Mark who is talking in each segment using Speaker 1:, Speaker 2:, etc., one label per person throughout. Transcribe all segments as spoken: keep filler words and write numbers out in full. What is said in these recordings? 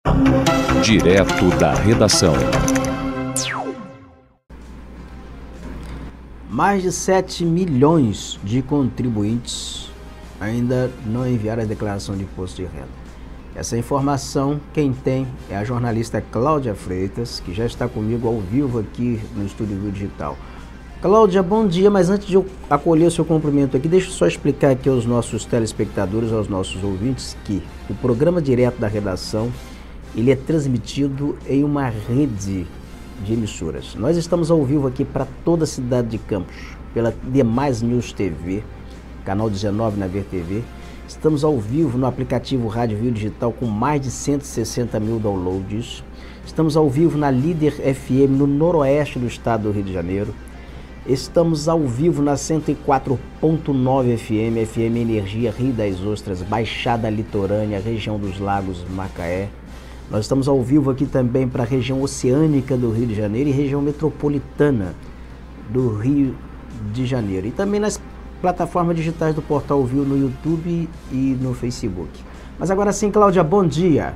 Speaker 1: Direto da redação.
Speaker 2: Mais de sete milhões de contribuintes ainda não enviaram a declaração de imposto de renda. Essa informação quem tem é a jornalista Cláudia Freitas, que já está comigo ao vivo aqui no Estúdio Rio Digital. Cláudia, bom dia, mas antes de eu acolher o seu cumprimento aqui, deixa eu só explicar aqui aos nossos telespectadores, aos nossos ouvintes, que o programa Direto da Redação, ele é transmitido em uma rede de emissoras. Nós estamos ao vivo aqui para toda a cidade de Campos, pela Demais News T V, canal dezenove na V T V. Estamos ao vivo no aplicativo Rádio Rio Digital com mais de cento e sessenta mil downloads. Estamos ao vivo na Líder F M no noroeste do estado do Rio de Janeiro. Estamos ao vivo na cento e quatro ponto nove F M, F M Energia Rio das Ostras, Baixada Litorânea, região dos Lagos, Macaé. Nós estamos ao vivo aqui também para a região oceânica do Rio de Janeiro e região metropolitana do Rio de Janeiro. E também nas plataformas digitais do Portal Viu no YouTube e no Facebook. Mas agora sim, Cláudia, bom dia.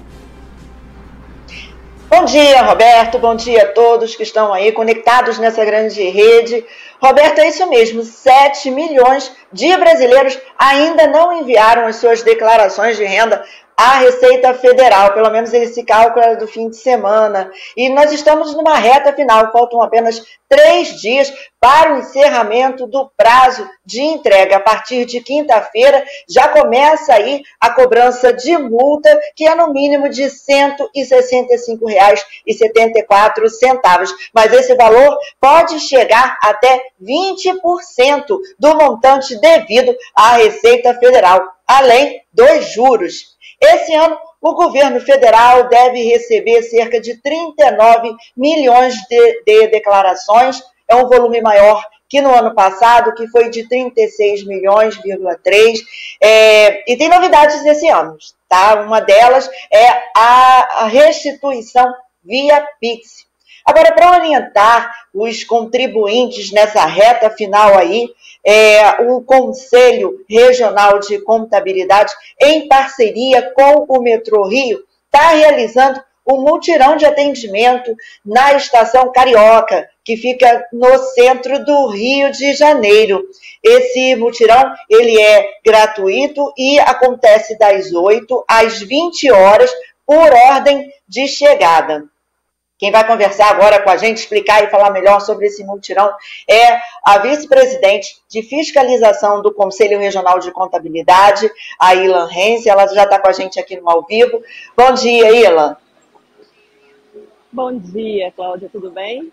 Speaker 3: Bom dia, Roberto. Bom dia a todos que estão aí conectados nessa grande rede. Roberto, é isso mesmo, sete milhões de brasileiros ainda não enviaram as suas declarações de renda à Receita Federal, pelo menos esse cálculo é do fim de semana. E nós estamos numa reta final, faltam apenas três dias para o encerramento do prazo de entrega. A partir de quinta-feira já começa aí a cobrança de multa, que é no mínimo de cento e sessenta e cinco reais e setenta e quatro centavos. Mas esse valor pode chegar até vinte por cento do montante devido à Receita Federal, além dos juros. Esse ano, o governo federal deve receber cerca de trinta e nove milhões de, de declarações. É um volume maior que no ano passado, que foi de trinta e seis milhões vírgula três. É, e tem novidades esse ano, tá? Uma delas é a, a restituição via Pix. Agora, para orientar os contribuintes nessa reta final aí, é, o Conselho Regional de Contabilidade, em parceria com o Metrô Rio, está realizando um mutirão de atendimento na Estação Carioca, que fica no centro do Rio de Janeiro. Esse mutirão ele é gratuito e acontece das oito às vinte horas, por ordem de chegada. Quem vai conversar agora com a gente, explicar e falar melhor sobre esse mutirão é a vice-presidente de fiscalização do Conselho Regional de Contabilidade, a Ilan Rense. Ela já está com a gente aqui no ao vivo. Bom dia, Ilan.
Speaker 4: Bom dia, Cláudia, tudo bem?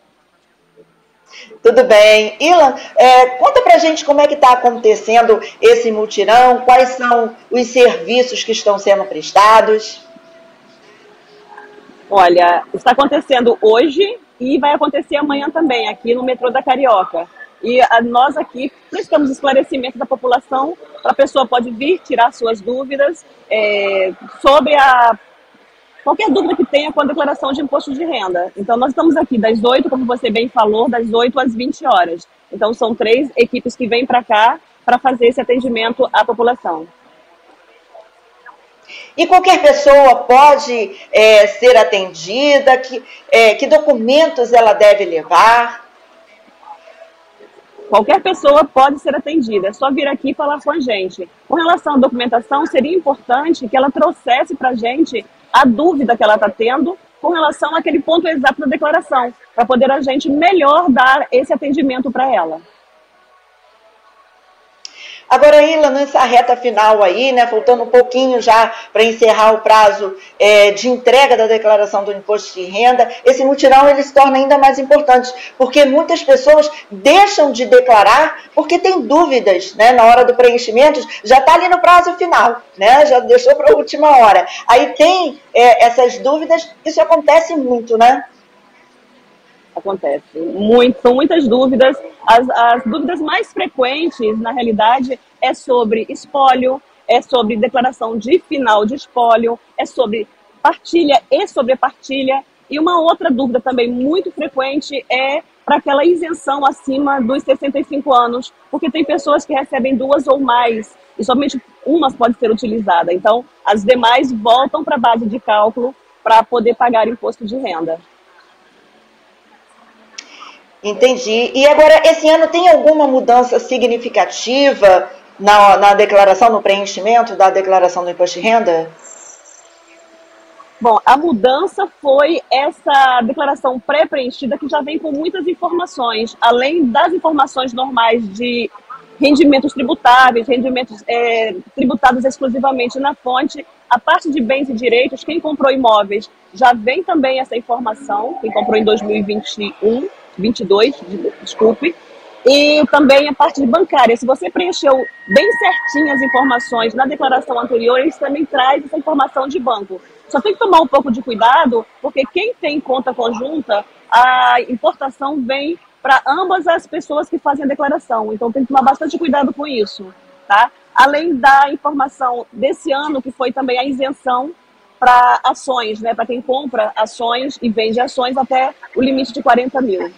Speaker 3: Tudo bem. Ilan, é, conta pra gente como é que está acontecendo esse mutirão, quais são os serviços que estão sendo prestados.
Speaker 4: Olha, está acontecendo hoje e vai acontecer amanhã também, aqui no metrô da Carioca. E a, nós aqui prestamos esclarecimento da população, para a pessoa pode vir tirar suas dúvidas é, sobre a, qualquer dúvida que tenha com a declaração de imposto de renda. Então, nós estamos aqui das oito, como você bem falou, das oito às vinte horas. Então, são três equipes que vêm para cá para fazer esse atendimento à população.
Speaker 3: E qualquer pessoa pode é, ser atendida? Que, é, que documentos ela deve levar?
Speaker 4: Qualquer pessoa pode ser atendida, é só vir aqui falar com a gente. Com relação à documentação, seria importante que ela trouxesse para a gente a dúvida que ela está tendo com relação àquele ponto exato da declaração, para poder a gente melhor dar esse atendimento para ela.
Speaker 3: Agora, Ilan, nessa reta final aí, né, faltando um pouquinho já para encerrar o prazo é, de entrega da declaração do imposto de renda, esse mutirão ele se torna ainda mais importante, porque muitas pessoas deixam de declarar porque tem dúvidas, né, na hora do preenchimento, já está ali no prazo final, né, já deixou para a última hora. Aí tem é, essas dúvidas, isso acontece muito, né?
Speaker 4: Acontece. Muito, são muitas dúvidas. As, as dúvidas mais frequentes, na realidade, é sobre espólio, é sobre declaração de final de espólio, é sobre partilha e sobrepartilha. E uma outra dúvida também muito frequente é para aquela isenção acima dos sessenta e cinco anos, porque tem pessoas que recebem duas ou mais, e somente uma pode ser utilizada. Então, as demais voltam para a base de cálculo para poder pagar imposto de renda.
Speaker 3: Entendi. E agora, esse ano tem alguma mudança significativa na, na declaração, no preenchimento da declaração do imposto de renda?
Speaker 4: Bom, a mudança foi essa declaração pré-preenchida que já vem com muitas informações, além das informações normais de rendimentos tributáveis, rendimentos é, tributados exclusivamente na fonte. A parte de bens e direitos, quem comprou imóveis, já vem também essa informação, quem comprou em dois mil e vinte e um, vinte e dois, desculpe. E também a parte de bancária. Se você preencheu bem certinho as informações na declaração anterior, eles também traz essa informação de banco. Só tem que tomar um pouco de cuidado, porque quem tem conta conjunta, a importação vem para ambas as pessoas que fazem a declaração. Então tem que tomar bastante cuidado com isso, tá? Além da informação desse ano, que foi também a isenção para ações, né? Para quem compra ações e vende ações até o limite de quarenta mil.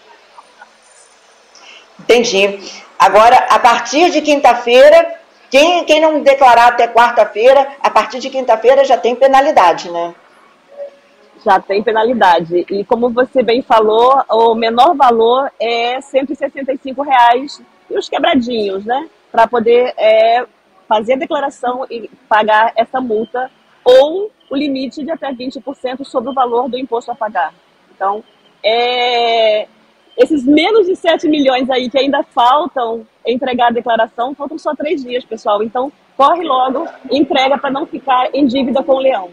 Speaker 3: Entendi. Agora, a partir de quinta-feira, quem, quem não declarar até quarta-feira, a partir de quinta-feira já tem penalidade, né?
Speaker 4: Já tem penalidade. E como você bem falou, o menor valor é cento e sessenta e cinco reais e os quebradinhos, né? Para poder é, fazer a declaração e pagar essa multa, ou o limite de até vinte por cento sobre o valor do imposto a pagar. Então, é... esses menos de sete milhões aí que ainda faltam entregar a declaração, faltam só três dias, pessoal. Então, corre logo e entrega para não ficar em dívida com o leão.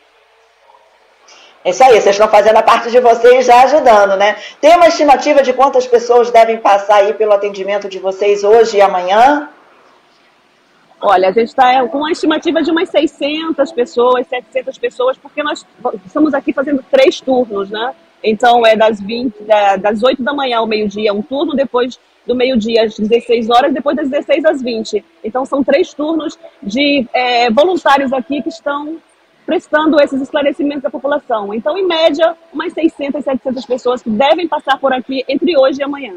Speaker 3: É isso aí, vocês estão fazendo a parte de vocês, já ajudando, né? Tem uma estimativa de quantas pessoas devem passar aí pelo atendimento de vocês hoje e amanhã?
Speaker 4: Olha, a gente está com uma estimativa de umas seiscentas pessoas, setecentas pessoas, porque nós estamos aqui fazendo três turnos, né? Então, é das, vinte, das oito da manhã ao meio-dia, um turno, depois do meio-dia às dezesseis horas, depois das dezesseis às vinte. Então, são três turnos de é, voluntários aqui que estão prestando esses esclarecimentos à população. Então, em média, umas seiscentas, setecentas pessoas que devem passar por aqui entre hoje e amanhã.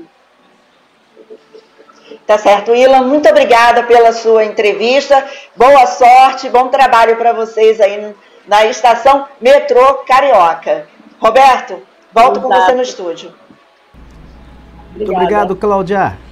Speaker 3: Tá certo, Ilan, muito obrigada pela sua entrevista. Boa sorte, bom trabalho para vocês aí na estação Metrô Carioca. Roberto, volto Exato. com você no estúdio.
Speaker 2: Muito obrigado, Cláudia.